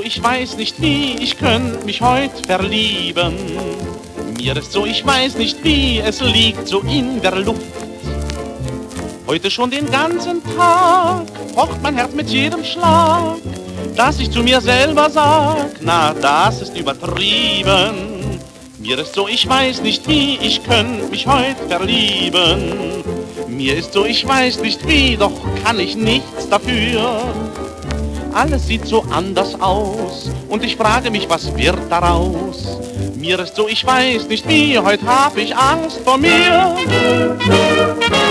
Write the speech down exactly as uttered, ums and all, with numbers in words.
ich weiß nicht wie, ich könnt mich heut verlieben. Mir ist so, ich weiß nicht wie, es liegt so in der Luft. Heute schon den ganzen Tag pocht mein Herz mit jedem Schlag, dass ich zu mir selber sag, na, das ist übertrieben. Mir ist so, ich weiß nicht wie, ich könnt mich heut verlieben. Mir ist so, ich weiß nicht wie, doch kann ich nichts dafür. Alles sieht so anders aus und ich frage mich, was wird daraus? Mir ist so, ich weiß nicht wie, heut hab ich Angst vor mir.